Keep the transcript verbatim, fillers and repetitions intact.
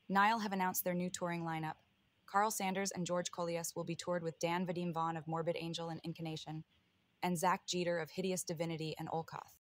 NILE have announced their new touring lineup. Karl Sanders and George Kollias will be toured with Dan Vadim Vaughn of Morbid Angel and Incarnation, and Zach Jeter of Hideous Divinity and Olkoth.